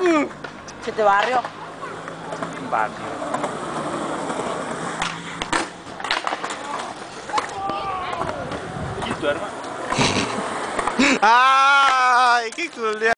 ¿Siete barrio? Barrio. ¿Y tu hermano? ¡Ay! ¡Qué culo!